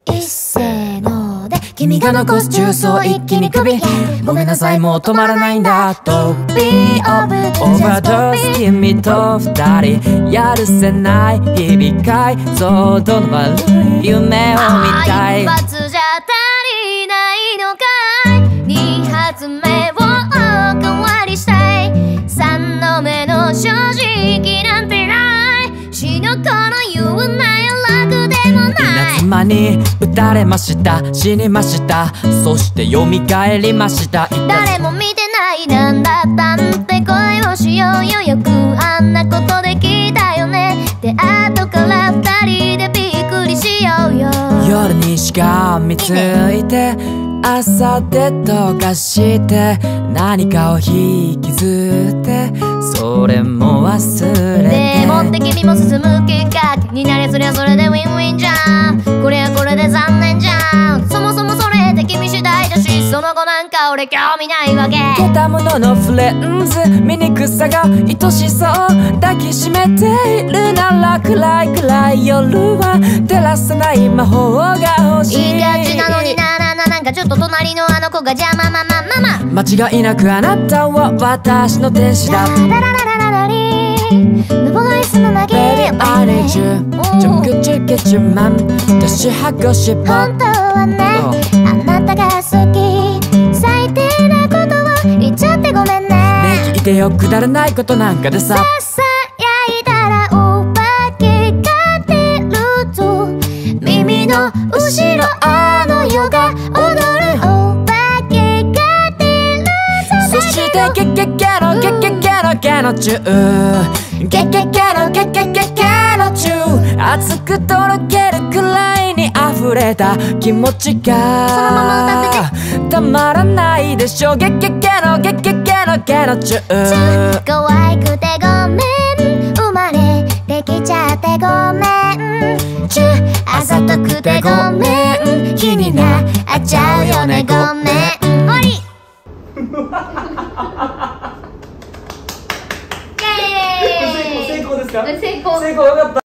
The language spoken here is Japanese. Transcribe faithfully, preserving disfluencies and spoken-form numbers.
一せーので君が残す重曹一気に首ごめんなさいもう止まらないんだと Be overdose 君と二人やるせない日々解像度の悪い夢を見たい一発じゃ足りないのかい二発目をおかわりしたい三度目の正直なんてない死の子の言うなよ楽でもない妻に撃たれました死にましたそして蘇りました誰も見てないなんだったんって恋をしようよよくあんなことできたよねで後から二人でびっくりしようよ夜にしがみついて朝で溶かして何かを引きずってそれも忘れてでもって君も進むきっかけになりそりゃそれでウィンウィンじゃんこれはこれで残念じゃんそもそもそれで君次第だしその後なんか俺興味ないわけ出たもののフレンズ醜さが愛しそう抱きしめているなら暗い暗い夜は照らさない魔法が欲しいいい感じなのにななななんかちょっと隣のあの子が邪魔まままま間違いなくあなたは私の天使だララララララリーボイスの投げ Baby I need you ちょくちゅけちゅまん年箱しぼ本当はねあなたが好き最低なことを言っちゃってごめんねね聞いてよくだらないことなんかでさささやいたらお化けが出るぞ耳の後ろあの世が踊るお化けが出るぞそしてゲゲゲのゲゲゲのゲのチューゲゲゲのゲゲゲゲのチュー熱くとろけるくらいに溢れた気持ちがそのまま歌っててたまらないでしょゲゲゲのゲゲゲのゲのチュー可愛くてごめん生まれてきちゃってごめんチュあざとくてごめん気になっちゃうよねごめん終わりイエーイ成功ですか？ 成功成功よかった。